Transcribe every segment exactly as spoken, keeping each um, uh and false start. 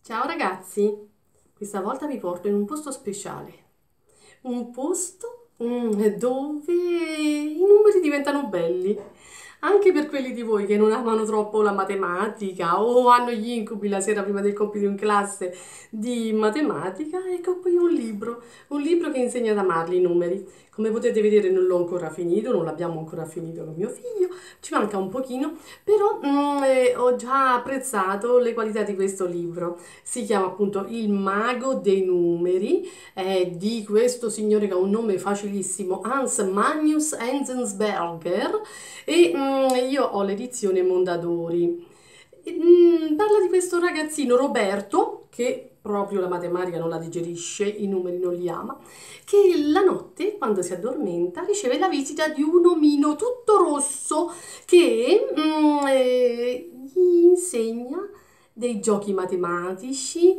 Ciao ragazzi, questa volta vi porto in un posto speciale, un posto mm, dove i numeri diventano belli, anche per quelli di voi che non amano troppo la matematica o hanno gli incubi la sera prima del compito in classe di matematica. Ecco qui un libro, un libro che insegna ad amarli i numeri. Come potete vedere non l'ho ancora finito, non l'abbiamo ancora finito con mio figlio, ci manca un pochino, però mm, eh, ho già apprezzato le qualità di questo libro. Si chiama appunto Il mago dei numeri, è di questo signore che ha un nome facilissimo, Hans Magnus Enzensberger, e mm, io ho l'edizione Mondadori. E, mm, parla di questo ragazzino Roberto che proprio la matematica non la digerisce, i numeri non li ama, che la notte, quando si addormenta, riceve la visita di un omino tutto rosso che mm, eh, gli insegna dei giochi matematici,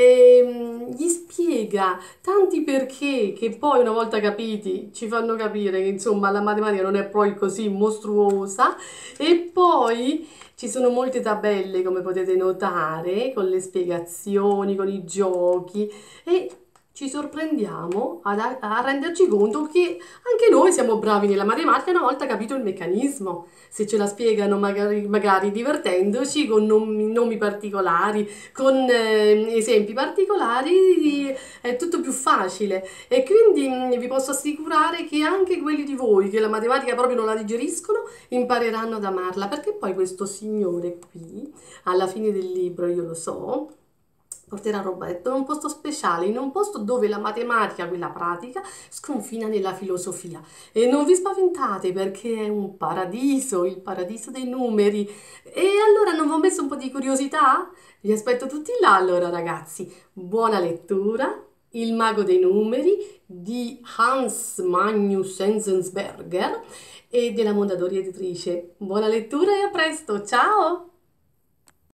ehm, gli spiega tanti perché che poi una volta capiti ci fanno capire che insomma la matematica non è poi così mostruosa, e poi ci sono molte tabelle come potete notare con le spiegazioni, con i giochi, e ci sorprendiamo ad- a renderci conto che anche noi siamo bravi nella matematica una volta capito il meccanismo. Se ce la spiegano magari, magari divertendoci con nomi, nomi particolari, con eh, esempi particolari, è tutto più facile. E quindi mh, vi posso assicurare che anche quelli di voi che la matematica proprio non la digeriscono impareranno ad amarla, perché poi questo signore qui, alla fine del libro, io lo so, porterà Roberto in un posto speciale, in un posto dove la matematica, quella pratica, sconfina nella filosofia. E non vi spaventate perché è un paradiso, il paradiso dei numeri. E allora non vi ho messo un po' di curiosità? Vi aspetto tutti là allora ragazzi. Buona lettura. Il mago dei numeri di Hans Magnus Enzensberger e della Mondadori Editrice. Buona lettura e a presto, ciao!